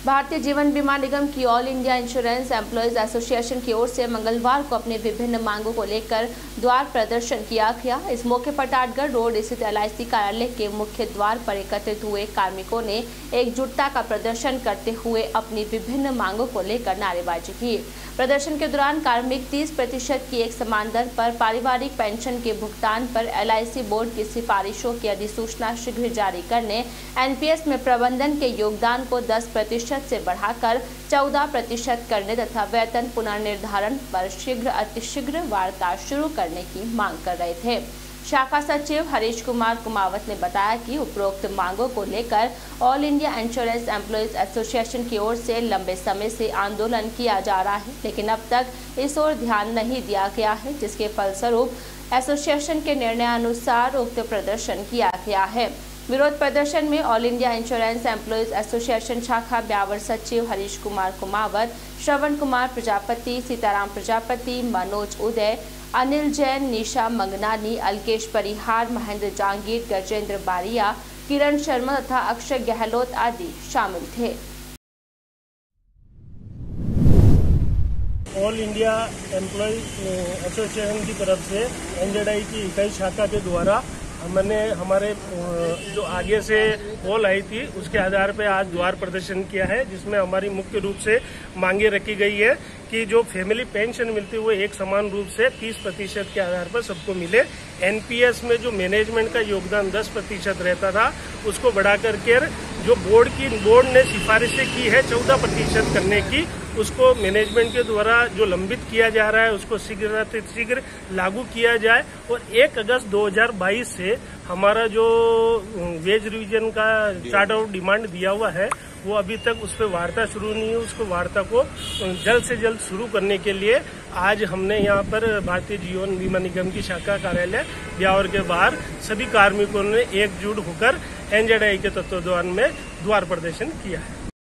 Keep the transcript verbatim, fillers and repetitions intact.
भारतीय जीवन बीमा निगम की all India insurance employees association की ओर से मंगलवार को अपने विभिन्न मांगों को लेकर द्वार प्रदर्शन किया गया। इस मौके पर टाटगढ़ रोड स्थित एल आई सी कार्यालय के मुख्य द्वार पर एकत्रित हुए कार्मिकों ने एकजुटता का प्रदर्शन करते हुए अपनी विभिन्न मांगों को लेकर नारेबाजी की। प्रदर्शन के दौरान कार्मिक तीस प्रतिशत की एक समान दर पर पारिवारिक पेंशन के भुगतान पर एल आई सी बोर्ड की सिफारिशों की अधिसूचना शीघ्र जारी करने, एन पी एस में प्रबंधन के योगदान को दस प्रतिशत से बढ़ाकर चौदह प्रतिशत करने तथा वेतन पुनर्निर्धारण पर शीघ्र अतिशीघ्र वार्ता शुरू करने की मांग कर रहे थे। शाखा सचिव हरीश कुमार कुमावत ने बताया कि उपरोक्त मांगों को लेकर all India insurance employees association की ओर से लंबे समय से आंदोलन किया जा रहा है, लेकिन अब तक इस ओर ध्यान नहीं दिया गया है, जिसके फलस्वरूप एसोसिएशन के निर्णयानुसार उक्त प्रदर्शन किया गया है। विरोध प्रदर्शन में all India insurance employees association शाखा ब्यावर सचिव हरीश कुमार कुमावत, श्रवण कुमार प्रजापति, सीताराम प्रजापति, मनोज उदय, अनिल जैन, निशा मंगनानी, अलकेश परिहार, महेंद्र जांगीर, गजेंद्र बारिया, किरण शर्मा तथा अक्षय गहलोत आदि शामिल थे। ऑल इंडिया एम्प्लॉय एसोसिएशन की तरफ से एन जेड आई की इकाई शाखा के द्वारा हमने हमारे जो आगे से कॉल आई थी उसके आधार पर आज द्वार प्रदर्शन किया है, जिसमें हमारी मुख्य रूप से मांगे रखी गई है कि जो फैमिली पेंशन मिलती है वो एक समान रूप से तीस प्रतिशत के आधार पर सबको मिले। एन पी एस में जो मैनेजमेंट का योगदान दस प्रतिशत रहता था उसको बढ़ा करके जो बोर्ड की बोर्ड ने सिफारिशें की है चौदह प्रतिशत करने की, उसको मैनेजमेंट के द्वारा जो लंबित किया जा रहा है उसको शीघ्र शीघ्र लागू किया जाए। और एक अगस्त दो हज़ार बाईस से हमारा जो वेज रिवीजन का चार्ट आउट डिमांड दिया हुआ है वो अभी तक उस पर वार्ता शुरू नहीं है। उसको वार्ता को जल्द से जल्द शुरू करने के लिए आज हमने यहाँ पर भारतीय जीवन बीमा निगम की शाखा कार्यालय ब्यावर के बाहर सभी कार्मिकों ने एकजुट होकर एन जेड आई के तत्वावधान में द्वार प्रदर्शन किया है।